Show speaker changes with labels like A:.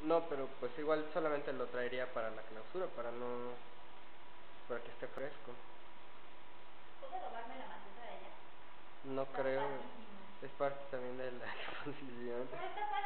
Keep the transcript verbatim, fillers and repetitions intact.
A: No, pero pues igual solamente lo traería para la clausura, para no... para que esté fresco.
B: ¿Puedo robarme la maceta de ella?
A: No
B: Está
A: creo,
B: padrísimo.
A: es parte también de la exposición.
B: Pero está